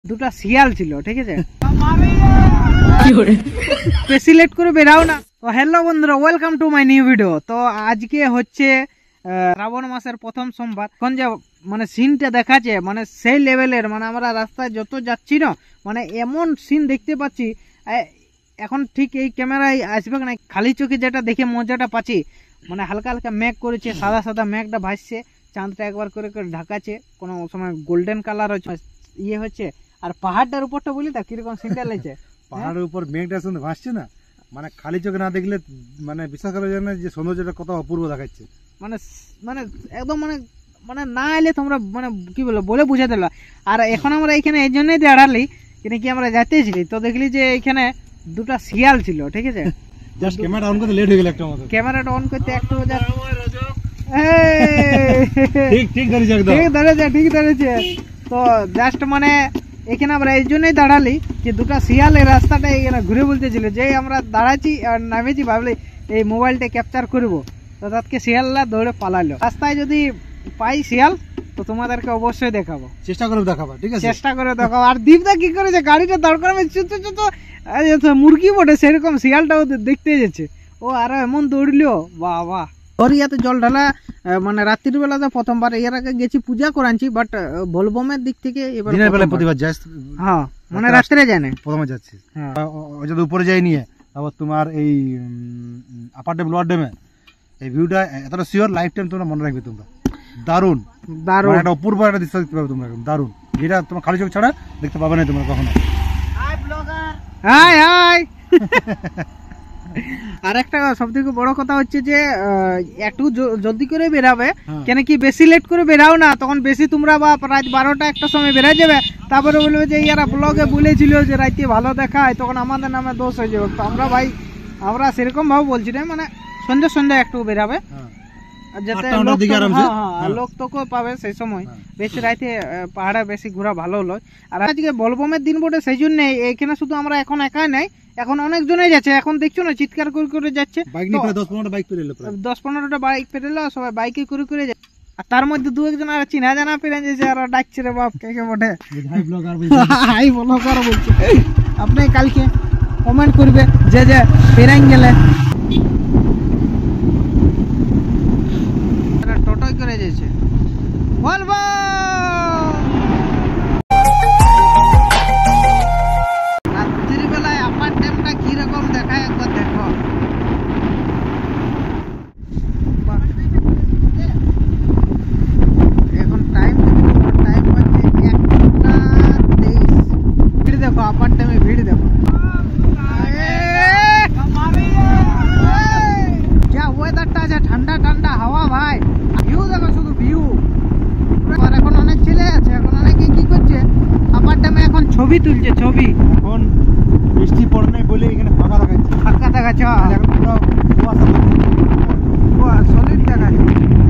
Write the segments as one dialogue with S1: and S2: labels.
S1: দুটা শিয়াল ছিল, ঠিক আছে। বেশি লেট করে বেরাও না। তো হ্যালো বন্ধুরা, welcome to my new video. তো আজকে হচ্ছে শ্রাবণ মাসের প্রথম সোমবার। এখন যে মানে সিনটা দেখাচ্ছে মানে সেই লেভেলের, মানে আমরা রাস্তায় যত যাচ্ছি না মানে এমন সিন দেখতে পাচ্ছি। এখন ঠিক এই ক্যামেরায় আসবে না, খালি চোখে যেটা দেখে মজাটা পাচ্ছি। মানে হালকা হালকা মেঘ করেছে, সাদা সাদা মেঘটা ভাসছে, চাঁদটা একবার করে করে ঢাকাচ্ছে, কোনো সময় গোল্ডেন কালার হচ্ছে ইয়ে হচ্ছে। আর পাহাড়টার উপরটা বলি তা কিরকম সিনটা লাগছে।
S2: পাহাড়ের উপর মেঘটা শুনে ভাসছে না, মানে খালি চোখে না দেখলে মানে বিশ্বাস করা যায় না যে সৌন্দর্যটা কত অপূর্ব দেখাচ্ছে। মানে
S1: মানে একদম মানে মানে না এলে তোমরা মানে কি বলো বলে বুঝাতে পারলো। আর এখন আমরা এখানে এই জন্যই দাঁড়ালি, কেন কি আমরা যাইতেছিলি তো দেখলি যে এখানে দুটা শিয়াল ছিল, ঠিক আছে।
S2: জাস্ট ক্যামেরা অন করতে লেট হয়ে গেল একটা মতো।
S1: ক্যামেরাটা অন করতে একটু
S2: ঠিক ধরেছে একদম,
S1: ঠিক ধরেছে। তো জাস্ট মানে এখানে আমরা এই জন্যই দাঁড়ালি যে দুটা শিয়াল এই রাস্তাটা এখানে ঘুরে বলতেছিল, যে আমরা দাঁড়াচ্ছি আর নামেছি, ভাবলি এই মোবাইলটা ক্যাপচার করবো। তো তাকে শিয়ালরা দৌড়ে পালালো। রাস্তায় যদি পাই শিয়াল তো তোমাদেরকে অবশ্যই দেখাবো,
S2: চেষ্টা করে দেখাবো, ঠিক আছে,
S1: চেষ্টা করে দেখাবো। আর দীপদা কি করেছে, গাড়িটা দাঁড় করাবে মুরগি বটে সেরকম শিয়ালটাও দেখতে যাচ্ছে ও, আরো এমন দৌড়লো, বাহ বাহ। ওর ইয়াতে জল ঢালা মানে রাত্রির বেলাতে প্রথমবার, এর আগে গেছি পূজা করাচ্ছি, বাট বলবমের দিক থেকে এবার
S2: দিনের বেলা প্রতিবার যাস।
S1: হ্যাঁ মানে রাত্রে জানে
S2: প্রথমে যাচ্ছি, যদি উপরে যাই নিয়ে আবার তোমার এই আপার ড্যাম লোয়ার ড্যামে এই ভিউটা এতটা শিওর লাইফ টাইম তোমরা মনে রাখবে। তোমরা দারুণ দারুণ একটা অপূর্ব একটা দৃশ্য দেখতে পাবে তোমরা, দারুণ, যেটা তোমার খালি চোখ ছাড়া দেখতে পাবে না তোমরা কখনো।
S1: High high. আর একটা সব থেকে বড় কথা হচ্ছে যে একটু জলদি করে বেরাবে, কেন কি বেশি লেট করে বেরাও না, তখন বেশি তোমরা বা রাত 12টা একটা সময় বেরা যাবে, তারপরে বলবে যে ইয়ারা ব্লগে বলেছিল যে রাতে ভালো দেখায়, তখন আমাদের নামে দোষ হয়ে যাবে। তো আমরা ভাই আমরা সেরকম ভাবে বলছি না, মানে সন্ধ্যে সন্ধ্যে একটু বেরাবে, যাতে লোক তোকে পাবে সেই সময়। বেশি রাইতে পাহাড়ে বেশি ঘোরা ভালো হলো। আর আজকে বলবমের দিন বটে, সেই জন্য এখানে শুধু আমরা এখন একাই নাই, এখন অনেক জনে যাচ্ছে। এখন দেখছো না চিৎকার করে করে যাচ্ছে, 10-15টা বাইক পেরেলো, সবাই বাইকে করে করে যাচ্ছে। আর তার মধ্যে দু একজন আর চিনা জানা পেরে যাচ্ছে, আর ডাকছে রে বাপ কে কে বটে, হাই ব্লগার বলছে। আপনি কালকে কমেন্ট করবে যে যে পেরাই গেলে টোটোই করে যাচ্ছে বলবো। রাত্রির বেলায় আপার ড্যামটা কিরকম দেখায় একবার দেখো। এখন টাইম হচ্ছে 1:23। ভিড় দেখো, আপার ড্যামে ভিড় দেখো, যা ওয়েদারটা আছে, ঠান্ডা ঠান্ডা হাওয়া ভাই। ভিউ দেখো, শুধু ভিউ। আর এখন অনেক ছেলে আছে, এখন অনেকে কি করছে আপার ড্যামে এখন ছবি তুলছে, ছবি।
S2: এখন বৃষ্টি পড়ে নাই বলে এখানে ফাঁকা দেখাচ্ছে,
S1: ফাঁকা দেখাচ্ছে, সলিড দেখাচ্ছে।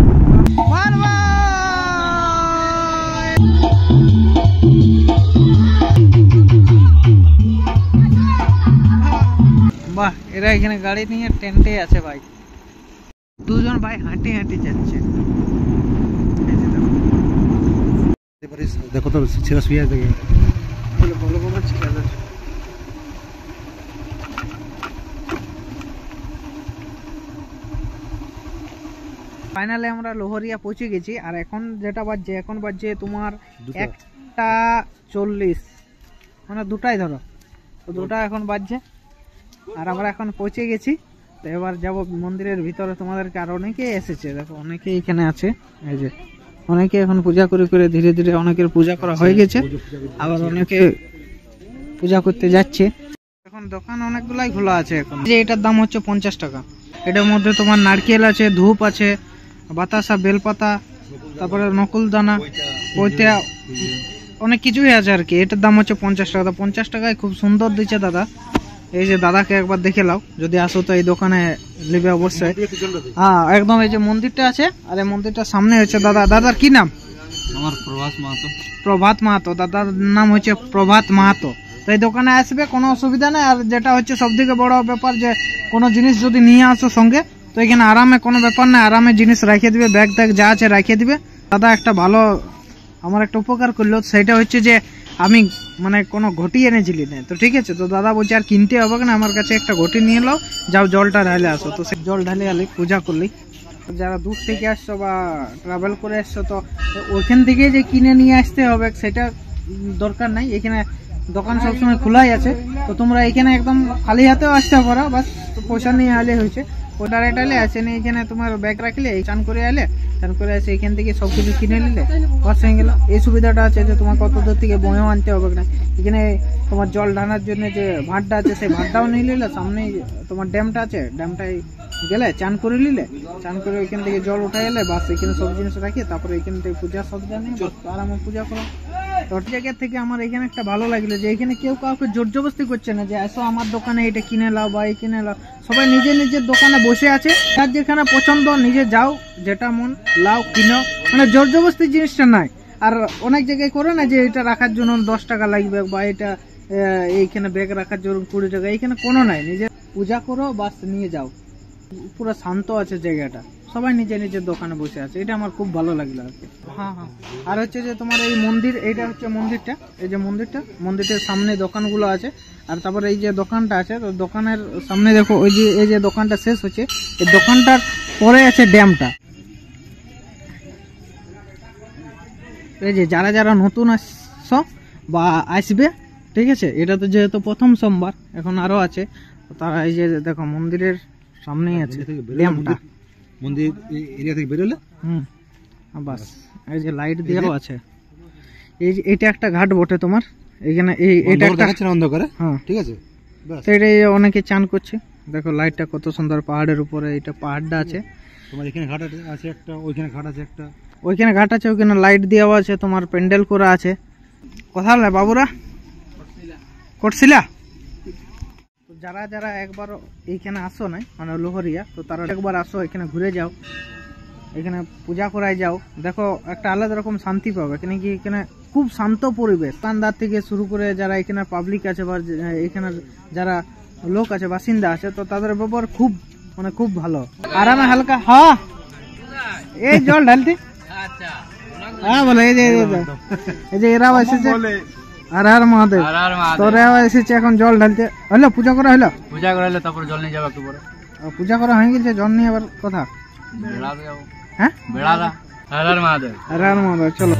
S1: বাহ, এরা এখানে গাড়ি নিয়ে টেন্টে আছে ভাই। দুজন ভাই হাঁটি হাঁটি যাচ্ছে,
S2: দেখো তো ছেলে শুয়ে আছে।
S1: ফাইনালি আমরা লোহরিয়া পৌঁছে গেছি। আর এখন যেটা বাজছে, এখন বাজছে তোমার 1:40, মানে 2টাই ধরো, তো 2টা এখন বাজছে। আর আমরা এখন পৌঁছে গেছি। তো এবার যাব মন্দিরের ভিতরে। তোমাদেরকে আর অনেকেই এসেছে, দেখো অনেকেই এখানে আছে, এই যে অনেকে এখন পূজা করে করে ধীরে ধীরে অনেকের পূজা করা হয়ে গেছে, আবার অনেকে পূজা করতে যাচ্ছে। এখন দোকান অনেকগুলাই খোলা আছে এখন। যে এটার দাম হচ্ছে 50 টাকা। এটার মধ্যে তোমার নারকেল আছে, ধূপ আছে, বাতাসা, বেলপাতা, তারপরে নকুল দানা, পৈতা, অনেক কিছুই আছে আর কি। এটার দাম হচ্ছে 50 টাকা। 50 টাকায় খুব সুন্দর দিচ্ছে দাদা। এই যে দাদাকে একবার দেখে লাও, যদি আসো তো এই দোকানে নেবে অবশ্যই। হ্যাঁ একদম, এই যে মন্দিরটা আছে, আর এই মন্দিরটার সামনে হচ্ছে দাদা। দাদার কি নাম?
S3: আমার প্রভাত মাহাতো।
S1: প্রভাত মাহাতো, দাদার নাম হচ্ছে প্রভাত মাহাতো। তো এই দোকানে আসবে, কোনো অসুবিধা নেই। আর যেটা হচ্ছে সব থেকে বড় ব্যাপার, যে কোনো জিনিস যদি নিয়ে আসো সঙ্গে, তো এখানে আরামে কোনো ব্যাপার না, আরামে জিনিস রেখে দিবে, ব্যাগ ট্যাগ যা আছে রেখে দিবে। দাদা একটা ভালো আমার একটা উপকার করলো, সেটা হচ্ছে যে আমি মানে কোনো ঘটি এনেছিলি না, তো ঠিক আছে। তো দাদা বলছে আর কিনতে হবে না, আমার কাছে একটা ঘটি নিয়ে এলো, যাও জলটা ঢালে আসো। তো সে জল ঢালে আলি, পূজা করলি। যারা দূর থেকে আসছো বা ট্রাভেল করে আসছো, তো ওইখান থেকে যে কিনে নিয়ে আসতে হবে সেটা দরকার নাই। এখানে দোকান সবসময় খোলাই আছে, তো তোমরা এখানে একদম খালি হাতেও আসতে পারো, বাস পয়সা নিয়ে আলে হয়েছে। ওটা রেটালে আছে না, এখানে তোমার ব্যাগ রাখলে চান করে আলে, চান করে আসে এখান থেকে সব কিছু কিনে নিলে বাস হয়ে গেল। এই সুবিধাটা আছে যে তোমার কত দূর থেকে বয়েও আনতে হবে না। এখানে তোমার জল ঢানার জন্য যে ভাতটা আছে সেই ভাতটাও নিয়ে নিলে, সামনেই তোমার ড্যামটা আছে, ড্যামটাই গেলে চান করে নিলে, চান করে এখান থেকে জল উঠাই এলে, বাস এখানে সব জিনিস রাখি, তারপরে এখান থেকে পূজা সব জানি আরামে পূজা করো। তো জায়গা থেকে আমার এখানে একটা ভালো লাগলো যে এখানে কেউ কাউকে জোর জবরদস্তি করছে না যে আসো আমার দোকানে এটা কিনে নাও বা এই কিনে নাও। সবাই নিজের নিজের দোকানে বসে আছে, তার যেখানে পছন্দ নিজে যাও, যেটা মন লাও কিনো, মানে জোর জবরদস্তি জিনিসটা নাই। আর অনেক জায়গায় করে না যে এটা রাখার জন্য 10 টাকা লাগবে বা এটা এইখানে ব্যাগ রাখার জন্য 20 টাকা, এইখানে কোনো নাই। নিজে পূজা করো বাস নিয়ে যাও, পুরো শান্ত আছে জায়গাটা, সবাই নিজে নিজের দোকানে বসে আছে, এটা আমার খুব ভালো লাগলো আর কি। হ্যাঁ হ্যাঁ, আর হচ্ছে যে তোমার এই মন্দির, এইটা হচ্ছে মন্দিরটা, এই যে মন্দিরটার সামনে দোকানগুলো আছে, আর তারপরে এই যে দোকানটা আছে, তো দোকানের সামনে দেখো ওই যে এই যে দোকানটা শেষ হচ্ছে, এই দোকানটার পরে আছে ড্যামটা। এই যে যারা যারা নতুন আসছো বা আসবে, ঠিক আছে, এটা তো যেহেতু প্রথম সোমবার, এখন আরো আছে, তারা এই যে দেখো মন্দিরের সামনেই আছে ড্যামটা,
S2: মন্দির এরিয়া থেকে বেরোলে
S1: বাস এই যে লাইট দিয়েও আছে। এই যে এটা একটা ঘাট বটে তোমার, এখানে এটা একটা
S2: দেখাচ্ছে না অন্ধকারে,
S1: হ্যাঁ
S2: ঠিক আছে।
S1: তো এটাই অনেকে চান করছে, দেখো লাইটটা কত সুন্দর, পাহাড়ের উপরে এটা পাহাড়টা আছে।
S2: তোমার এখানে ঘাট আছে একটা, ওইখানে ঘাট আছে একটা,
S1: ওইখানে ঘাট আছে, ওইখানে লাইট দেওয়া আছে, তোমার প্যান্ডেল করা আছে। কথা না বাবুরা করছিলা? যারা যারা একবার এইখানে আসো নাই মানে লোহরিয়া, তো তারা একবার আসো, এখানে ঘুরে যাও, এখানে পূজা করায় যাও, দেখো একটা আলাদা রকম শান্তি পাবে। এখানে কি এখানে খুব শান্ত পরিবেশ, দোকানদার থেকে শুরু করে যারা এখানে পাবলিক আছে বা এখানে যারা লোক আছে বাসিন্দা আছে, তো তাদের ব্যবহার খুব মানে খুব ভালো, আরামে হালকা। হ্যাঁ এই জল ঢালতে, হ্যাঁ বলে এই যে এরাও এসেছে, আর আর মহাদেব তোরা এসেছে এখন জল ঢালতে। হলো পূজা করা হলো,
S3: পূজা করাইলে তারপর জল নিয়ে যাবো একটু পরে।
S1: পূজা করা হয়ে গেছে, জল নিয়ে আবার কথা
S3: বেড়াতে যাবো।
S1: হ্যাঁ
S3: বেড়ালা হর হর মহাদেব,
S1: আর আর মহাদেব চলো।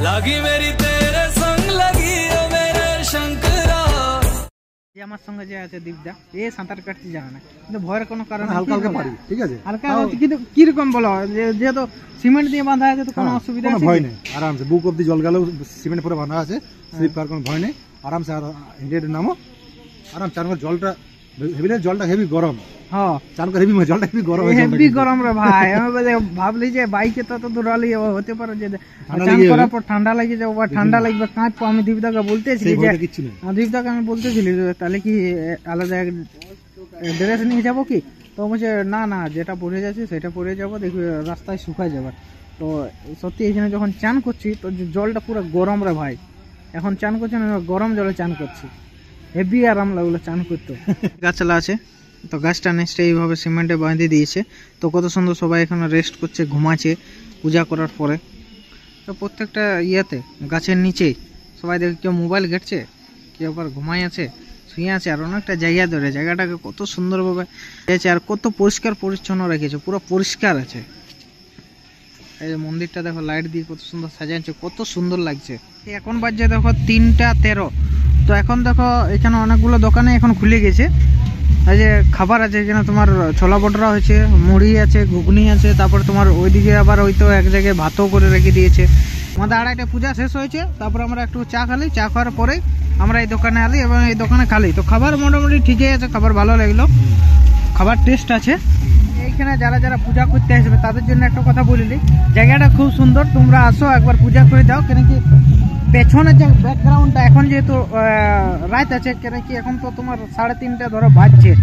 S1: আমার সঙ্গে যে আছে দীপদা, এ সাঁতার কাটতে জানে না, কিন্তু ভয়ের কোনো কারণ
S2: হালকা হালকা পারি, ঠিক আছে,
S1: হালকা, কিন্তু কিরকম বলো, যেহেতু সিমেন্ট দিয়ে বাঁধা আছে তো কোনো অসুবিধা
S2: কোনো ভয় নেই, আরামসে বুক অব্দি জল গেলেও সিমেন্ট পরে বাঁধা আছে, স্লিপ করার কোনো ভয় নেই, আরামসে হেঁটে নামো, আরাম চান করে। জলটা হেভি, জলটা হেভি গরম,
S1: হ্যাঁ
S2: চান করে হেভি, জলটা হেভি গরম,
S1: হেভি গরম রে ভাই। আমি ভাবলি যে বাইকে তো দৌড়ালি হতে পারে যে চান করার পর ঠান্ডা লাগে যাবো বা ঠান্ডা লাগবে কাঁপবো। আমি দীপদাকে বলতেছিলি যে, দীপদাকে আমি বলতেছিলি তাহলে কি আলাদা ড্রেস নিয়ে যাবো কি, তো বলছে না না যেটা পরে যাচ্ছি সেটা পরে যাবো, দেখবি রাস্তায় শুকায় যাবে। তো সত্যি এখানে যখন চান করছি তো জলটা পুরো গরম রে ভাই, এখন চান করছি না গরম জলে চান করছি, হেভি আরাম লাগলো চান করতে। গাছলা আছে, তো গাছটা নেক্সটে এইভাবে সিমেন্টে বাঁধে দিয়েছে, তো কত সুন্দর সবাই এখানে রেস্ট করছে, ঘুমাচ্ছে পূজা করার পরে। তো প্রত্যেকটা ইয়েতে গাছের নিচেই সবাই দেখে কেউ মোবাইল ঘাটছে, কেউ আবার ঘুমাই আছে, শুয়ে আছে, আর অনেকটা জায়গা ধরে জায়গাটাকে কত সুন্দরভাবে আছে, আর কত পরিষ্কার পরিচ্ছন্ন রেখেছে, পুরো পরিষ্কার আছে। এই যে মন্দিরটা দেখো লাইট দিয়ে কত সুন্দর সাজাচ্ছে, কত সুন্দর লাগছে। এখন বাজছে দেখো 3:13, তো এখন দেখো এখানে অনেকগুলো দোকানে এখন খুলে গেছে। এই যে খাবার আছে এখানে, তোমার ছোলা বটরা হয়েছে, মুড়ি আছে, ঘুগনি আছে, তারপর তোমার ওইদিকে আবার ওই তো এক জায়গায় ভাতও করে রেখে দিয়েছে। আমাদের 2:30টায় পূজা শেষ হয়েছে, তারপর আমরা একটু চা খালি, চা খাওয়ার পরে আমরা এই দোকানে আলি এবং এই দোকানে খালি। তো খাবার মোটামুটি ঠিকই আছে, খাবার ভালো লাগলো, খাবার টেস্ট আছে। এইখানে যারা যারা পূজা করতে আসবে তাদের জন্য একটা কথা বলিলি, জায়গাটা খুব সুন্দর, তোমরা আসো একবার পূজা করে যাও। কেন কি পেছনে যে ব্যাকগ্রাউন্ডটা এখন যেহেতু রাত আছে, কেন কি এখন তো তোমার 3:30 ধরো বাজছে,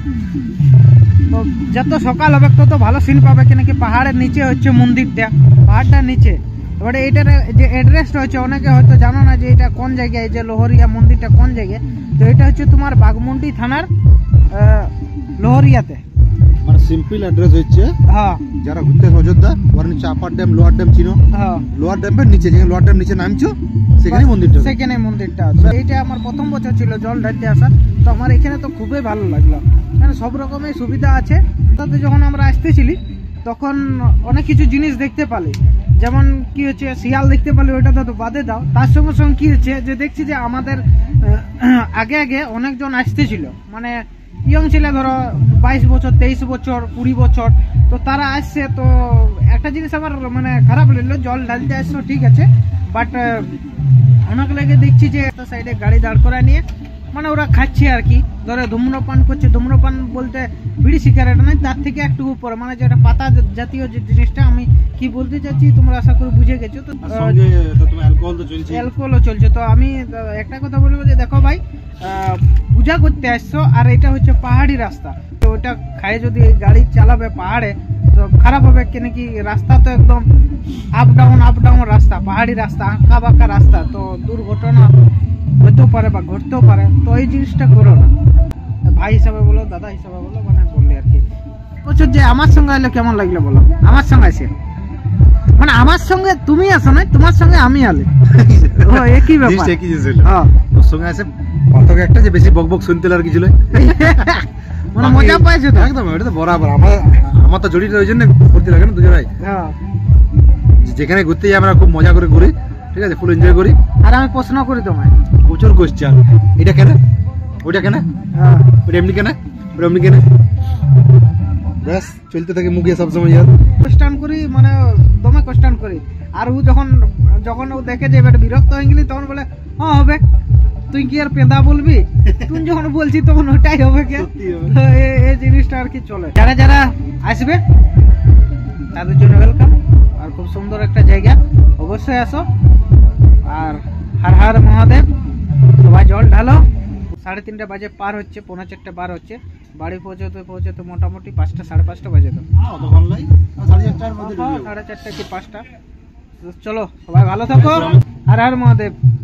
S1: তো যত সকাল হবে তত ভালো সিন পাবে। কেন কি পাহাড়ের নিচে হচ্ছে মন্দিরটা, পাহাড়টার নিচে। এবারে এটার যে অ্যাড্রেসটা হচ্ছে অনেকে হয়তো জানো না যে এটা কোন জায়গায়, যে লোহরিয়া মন্দিরটা কোন জায়গায়। তো এটা হচ্ছে তোমার বাঘমুন্ডি থানার লোহরিয়াতে,
S2: সিম্পল অ্যাড্রেস হচ্ছে
S1: হ্যাঁ
S2: যারা ঘুরতে আসে অযোধ্যা, ওর নিচে আপার ড্যাম লোয়ার ড্যাম চিনো,
S1: হ্যাঁ
S2: লোয়ার ড্যামের নিচে যেখানে লোয়ার ড্যাম নিচে নামছো সেখানেই মন্দিরটা।
S1: সেখানে মন্দিরটা আছে। এইটা আমার প্রথম বছর ছিল জল ঢালতে আসা, তো আমার এখানে তো খুবই ভালো লাগলো, মানে সব রকমের সুবিধা আছে। তাতে যখন আমরা আসতেছিলি তখন অনেক কিছু জিনিস দেখতে পালি, যেমন কি হচ্ছে শিয়াল দেখতে পালি, ওইটা তো বাদে দাও। তার সঙ্গে সঙ্গে কি হচ্ছে যে দেখছি যে আমাদের আগে আগে অনেকজন আসতেছিল, মানে ইয়ং ছিল, ধরো 22 বছর 23 বছর 20 বছর, তো তারা আসছে। তো একটা জিনিস আমার মানে খারাপ লাগলো, জল ঢালতে আসছো ঠিক আছে, বাট অনেক লাগে দেখছি যে একটা সাইডে গাড়ি দাঁড় করা নিয়ে মানে ওরা খাচ্ছে আর কি, ধরে ধূম্রপান করছে। ধূম্রপান বলতে বিড়ি সিগারেট নয়, তার থেকে একটু উপরে, মানে যেটা পাতা জাতীয় যে জিনিসটা, আমি কি বলতে চাচ্ছি তোমরা আশা করি বুঝে গেছো। তো
S2: সঙ্গে তো তোমার অ্যালকোহল তো চলছে।
S1: অ্যালকোহলও চলছে। তো আমি একটা কথা বলবো যে দেখো ভাই, পূজা করতে আসছো আর এটা হচ্ছে পাহাড়ি রাস্তা, তো ওটা খায় যদি গাড়ি চালাবে পাহাড়ে তো খারাপ হবে, কেন কি রাস্তা তো একদম আপ ডাউন রাস্তা, পাহাড়ি রাস্তা, আঁকা বাঁকা রাস্তা, তো দুর্ঘটনা হতেও পারে বা ঘটতেও পারে। তো এই জিনিসটা করো না, ভাই হিসাবে বলো, দাদা হিসাবে বলো, মানে বললে আর কি। বছর যে আমার সঙ্গে এলে কেমন লাগলো বলো, আমার সঙ্গে আসে, মানে আমার সঙ্গে তুমি আসো না, তোমার সঙ্গে আমি আলে, ও একই ব্যাপার।
S2: জিনিসটা একই জিনিস হলো।
S1: হ্যাঁ
S2: ওর সঙ্গে আছে পার্থক্য একটা, যে বেশি বকবক শুনতে আর কিছু নয়,
S1: মানে মজা পাইছো তো
S2: একদম। এটা তো বরাবর আমার তো জড়িত ওই জন্য করতে লাগে না দুজনাই।
S1: হ্যাঁ।
S2: যেখানে ঘুরতে যাই আমরা খুব মজা করে ঘুরি, ঠিক আছে, ফুল এনজয় করি।
S1: আর আমি প্রশ্ন করি তোমায়,
S2: প্রচুর কোশ্চেন, এটা কেন, ওইটা কেন,
S1: হ্যাঁ,
S2: ওটা এমনি কেন, ওটা এমনি কেন, ব্যাস চলতে থাকে মুখে সবসময়। ইয়ার
S1: কোশ্চেন করি, মানে দমে কোশ্চেন করি। আর ও যখন ও দেখে যে এবার বিরক্ত হয়ে গেলি, তখন বলে হ্যাঁ হবে, তুই কি আর পেদা বলবি, তুই যখন বলছি তখন ওটাই হবে। কে এই জিনিসটা আর কি চলে। যারা যারা আসবে তাদের জন্য ওয়েলকাম, আর খুব সুন্দর একটা জায়গা, অবশ্যই আসো। আর হর হর মহাদেব, সবাই জল ঢালো। 3:30 বাজে পার হচ্ছে, 4:45 পার হচ্ছে, বাড়ি পৌঁছতে মোটামুটি 5টা 5:30 বাজে। তো
S2: অতক্ষণ লাই 4:30 মধ্যে
S1: 4:30 কি 5টা। চলো সবাই ভালো থাকো, হর হর মহাদেব।